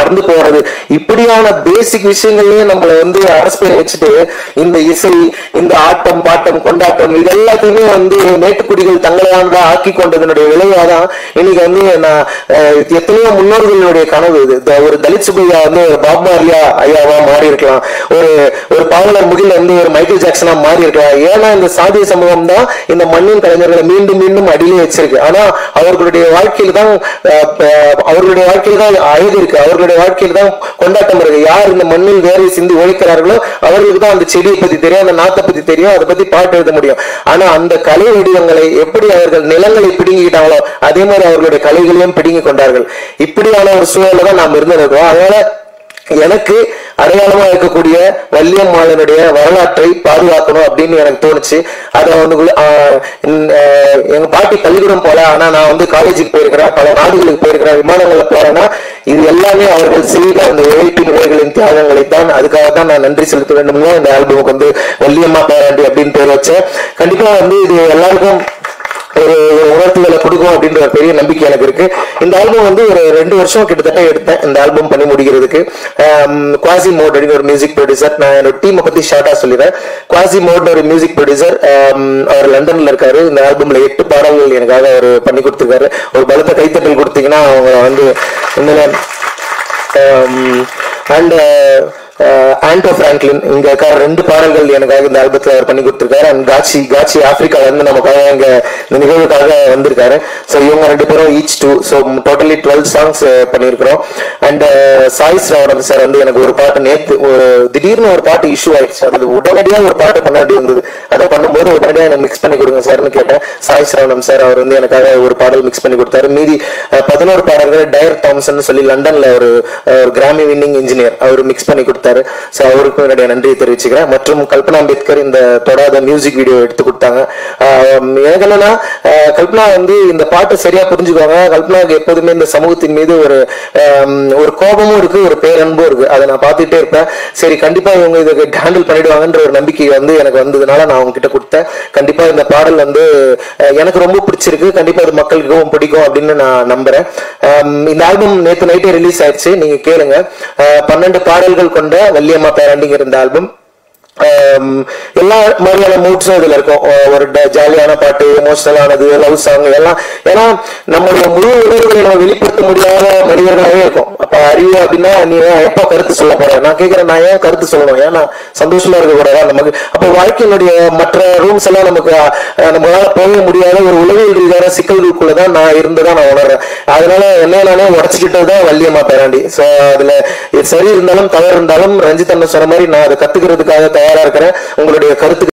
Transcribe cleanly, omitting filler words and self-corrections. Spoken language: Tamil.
மறந்து போறது, இப்படியான பேசிக் விஷயங்கள்லயே நம்மளை வந்து அரசு பண்ணி வச்சுட்டு இந்த இசை, இந்த ஆட்டம் பாட்டம் கொண்டாட்டம் இது எல்லாத்தையுமே வந்து மேட்டுக்குடிகள் தங்களான ஆக்கி கொண்டதனுடைய விளைவாதான் இன்னைக்கு வந்து நான் எத்தனையோ முன்னோர்களுடைய கனவு இது. ஒரு தலித் சுப்பையா வந்து ஒரு பாப் மார்லியா ஐயாவா மாறி இருக்கலாம், ஒரு பாவலர் முகில் வந்து ஒரு மைக்கேல் ஜாக்சனா மாறி இருக்கலாம். ஏன்னா இந்த சாதிய சமூகம் தான் இந்த மண்ணின் கலைஞர்களை மீண்டும் மீண்டும் அடியிலே வச்சிருக்கு. ஆனா அவர்களுடைய வாழ்க்கையில தான் அழகு இருக்கு, அவர்களுடைய வாழ்க்கையில தான் கொண்டாட்டம் இருக்கு. யார் இந்த மண்ணில் வேரை சிந்தி உழைக்கிறார்களோ அவர்களுக்கு தான் அந்த செடியை பத்தி தெரியும், அந்த நாட்டை பத்தி தெரியும், அதை பத்தி பாட்டு எழுத முடியும். ஆனா அந்த கலை வடிவங்களை எப்படி அவர்கள் நிலங்களை பிடுங்கிட்டாங்களோ அதே மாதிரி அவர்களுடைய கலைகளையும் பிடுங்கி கொண்டார்கள். இப்படியான ஒரு சூழல்ல தான் நாம் இருந்திருக்கோம். அதனால எனக்கு அடையாளமா இருக்கக்கூடிய வள்ளியம்மாளனுடைய வரலாற்றை பாதுகாக்கணும் அப்படின்னு எனக்கு தோணுச்சு. அதை வந்து எங்க பாட்டி பள்ளிக்கூடம் போல, ஆனா நான் வந்து காலேஜுக்கு போயிருக்கிறேன், பல நாடுகளுக்கு போயிருக்கிறேன், விமானங்கள்ல போறேன்னா இது எல்லாமே அவர்கள் செய்த அந்த உழைப்பின் உரைகளின் தியாகங்களை தான். அதுக்காக தான் நான் நன்றி செலுத்த வேண்டும்னு இந்த ஆல்பமுக்கு வந்து வள்ளியம்மா பேராண்டி அப்படின்னு பேர் வச்சேன். கண்டிப்பா வந்து இது எல்லாருக்கும் ஒரு உணர்த்துதலை கொடுக்கும் அப்படின்ற ஒரு பெரிய நம்பிக்கை எனக்கு இருக்கு. இந்த ஆல்பம் வந்து ஒரு 2 வருஷம் கிட்டத்தட்ட எடுத்தேன் இந்த ஆல்பம் பண்ணி முடிக்கிறதுக்கு. குவாசி மோட் அப்படின்னு ஒரு மியூசிக் ப்ரொடியூசர், நான் என்னோட டீமை பத்தி ஷார்ட்டா சொல்லிடுறேன். குவாசி மோட்னு ஒரு மியூசிக் ப்ரொடியூசர், அவர் லண்டன்ல இருக்காரு. இந்த ஆல்பம்ல 8 பாடல்கள் எனக்காக அவர் பண்ணி கொடுத்துருக்காரு. ஒரு பலத்த கைத்தட்டல் கொடுத்தீங்கன்னா அவங்க வந்து இந்த அண்ட் ஆண்டோ பிராங்க்லின் இங்க இருக்க 2 பாடல்கள் எனக்காக இந்த ஆல்பத்துல அவர் பண்ணி கொடுத்திருக்காரு. அண்ட் காட்சி ஆப்பிரிக்கால இருந்து நமக்காக இங்க இந்த நிகழ்வுக்காக வந்திருக்காரு. ஸோ இவங்க 2 பேரும் ஈச் 2, ஸோ டோட்டலி 12 சாங்ஸ் பண்ணியிருக்கிறோம். அண்ட் சாய் ஸ்ரவணன் சார் வந்து எனக்கு ஒரு பாட்டு நேற்று திடீர்னு ஒரு பாட்டு இஷ்யூ ஆயிடுச்சு, அது உடனடியாக ஒரு பாட்டு பண்ண வேண்டி இருந்தது. அதை பண்ணும்போது உடனடியாக எனக்கு மிக்ஸ் பண்ணி கொடுங்க சார்னு கேட்டேன். சாய் ஸ்ரவணன் சார் அவர் வந்து எனக்காக ஒரு பாடல் மிக்ஸ் பண்ணி கொடுத்தாரு. மீதி 11 பாடல்கள் டயர் தாம்சன் சொல்லி லண்டன்ல ஒரு கிராமி வின்னிங் இன்ஜினியர் அவர் மிக்ஸ் பண்ணி கொடுத்தாரு. சோ அவருக்கும் என்னுடைய நன்றியை தெரிவிச்சுக்கிறேன். மற்றும் கல்பனா அம்பேத்கர் இந்த தொடாத மியூசிக் வீடியோ எடுத்து கொடுத்தாங்க. எனக்கு என்னன்னா கல்பனா வந்து இந்த பாட்டை சரியா புரிஞ்சுக்குவாங்க. கல்பனாவுக்கு எப்போதுமே இந்த சமூகத்தின் மீது ஒரு கோபமும் இருக்கு, ஒரு பேரன்பும் இருக்கு. அதை நான் பார்த்துட்டே இருப்பேன். சரி கண்டிப்பா இவங்க இதை ஹேண்டில் பண்ணிடுவாங்கன்ற ஒரு நம்பிக்கை வந்து எனக்கு வந்ததுனால நான் அவங்க கிட்ட கொடுத்தேன். கண்டிப்பா இந்த பாடல் வந்து எனக்கு ரொம்ப பிடிச்சிருக்கு, கண்டிப்பா அது மக்களுக்கும் பிடிக்கும் அப்படின்னு நான் நம்புறேன். இந்த ஆல்பம் நேற்று நைட்டே ரிலீஸ் ஆயிடுச்சு, நீங்க கேளுங்க. 12 பாடல்கள் கொண்ட வள்ளியம்மா பேராண்டிங்கிற இந்த ஆல்பம் எல்லா மாதிரியான மூட்ஸும் இதுல இருக்கும். ஒரு ஜாலியான பாட்டு, எமோஷனலானது, லவ் சாங் எல்லாம். ஏன்னா நம்மளுடைய முழு உணர்வுகளை நம்ம வெளிப்படுத்த முடியாத மனிதர்களாவே இருக்கும். அப்ப அறிவு அப்படின்னா நீ எப்ப கருத்து சொல்ல போற, நான் கேட்கிறேன் நான் ஏன் கருத்து சொல்லணும், ஏன்னா சந்தோஷமா இருக்க கூடாதா நமக்கு? அப்ப வாழ்க்கையினுடைய மற்ற ரூம்ஸ் எல்லாம் நமக்கு நம்மளால போக முடியாத ஒரு உளவியல் ரீதியான சிக்கல்களுக்குள்ளதான் நான் இருந்துதான் நான் உணர்றேன். அதனால என்ன நானே உடச்சுக்கிட்டதுதான் வள்ளியம்மா பேராண்டி. சோ அதுல சரி இருந்தாலும் தவறு இருந்தாலும் ரஞ்சித் அண்ணன் சொன்ன மாதிரி நான் அதை கத்துக்கிறதுக்காக தயாரா இருக்கிறேன். உங்களுடைய கருத்து